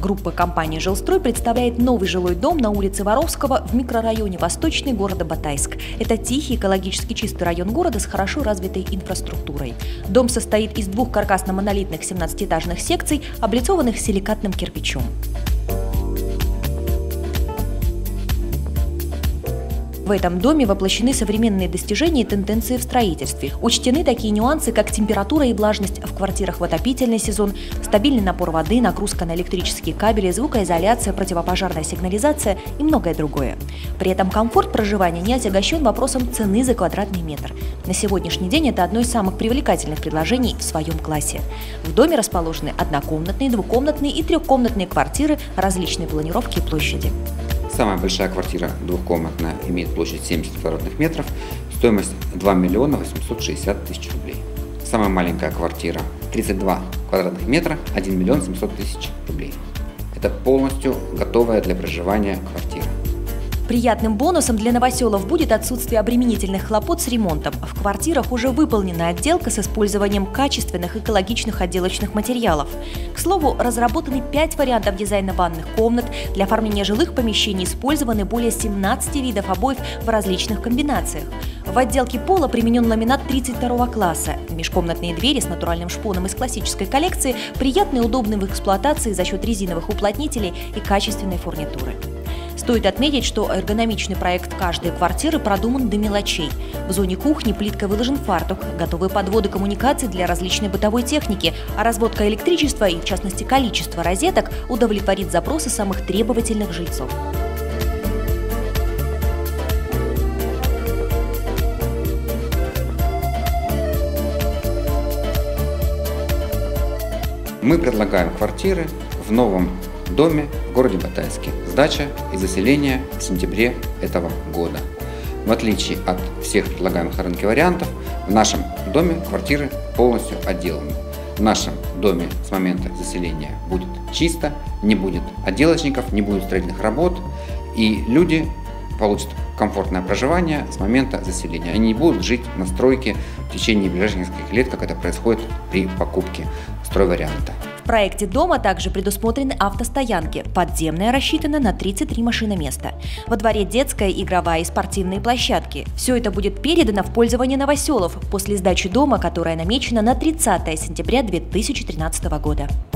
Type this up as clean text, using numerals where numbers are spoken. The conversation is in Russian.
Группа компании «Жилстрой» представляет новый жилой дом на улице Воровского в микрорайоне Восточный города Батайск. Это тихий, экологически чистый район города с хорошо развитой инфраструктурой. Дом состоит из двух каркасно-монолитных 17-этажных секций, облицованных силикатным кирпичом. В этом доме воплощены современные достижения и тенденции в строительстве. Учтены такие нюансы, как температура и влажность в квартирах в отопительный сезон, стабильный напор воды, нагрузка на электрические кабели, звукоизоляция, противопожарная сигнализация и многое другое. При этом комфорт проживания не отягощен вопросом цены за квадратный метр. На сегодняшний день это одно из самых привлекательных предложений в своем классе. В доме расположены однокомнатные, двухкомнатные и трехкомнатные квартиры различной планировки и площади. Самая большая квартира двухкомнатная имеет площадь 70 квадратных метров, стоимость 2 миллиона 860 тысяч рублей. Самая маленькая квартира 32 квадратных метра, 1 миллион 700 тысяч рублей. Это полностью готовая для проживания квартира. Приятным бонусом для новоселов будет отсутствие обременительных хлопот с ремонтом. В квартирах уже выполнена отделка с использованием качественных экологичных отделочных материалов. К слову, разработаны 5 вариантов дизайна ванных комнат. Для оформления жилых помещений использованы более 17 видов обоев в различных комбинациях. В отделке пола применен ламинат 32 класса. Межкомнатные двери с натуральным шпоном из классической коллекции приятны и удобны в эксплуатации за счет резиновых уплотнителей и качественной фурнитуры. Стоит отметить, что эргономичный проект каждой квартиры продуман до мелочей. В зоне кухни плиткой выложен фартук, готовые подводы коммуникаций для различной бытовой техники, а разводка электричества и, в частности, количество розеток удовлетворит запросы самых требовательных жильцов. Мы предлагаем квартиры в новом доме в городе Батайске. Сдача и заселение в сентябре этого года. В отличие от всех предлагаемых на рынке вариантов, в нашем доме квартиры полностью отделаны. В нашем доме с момента заселения будет чисто, не будет отделочников, не будет строительных работ, и люди получат комфортное проживание с момента заселения. Они не будут жить на стройке в течение ближайших нескольких лет, как это происходит при покупке стройварианта. В проекте дома также предусмотрены автостоянки. Подземная рассчитана на 33 машиноместа. Во дворе детская, игровая и спортивные площадки. Все это будет передано в пользование новоселов после сдачи дома, которая намечена на 30 сентября 2013 года.